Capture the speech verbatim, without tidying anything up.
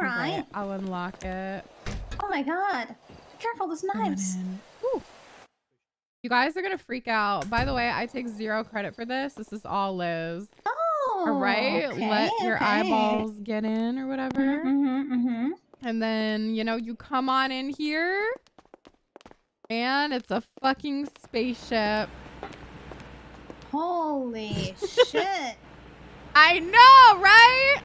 right. Okay, I'll unlock it. Oh my god. Be careful, those knives. Ooh. You guys are gonna freak out. By the way, I take zero credit for this. This is all Liz. Oh. All right. Okay, Let your okay. eyeballs get in or whatever. Mm-hmm, mm-hmm. And then, you know, you come on in here. And it's a fucking spaceship. Holy shit. I know, right?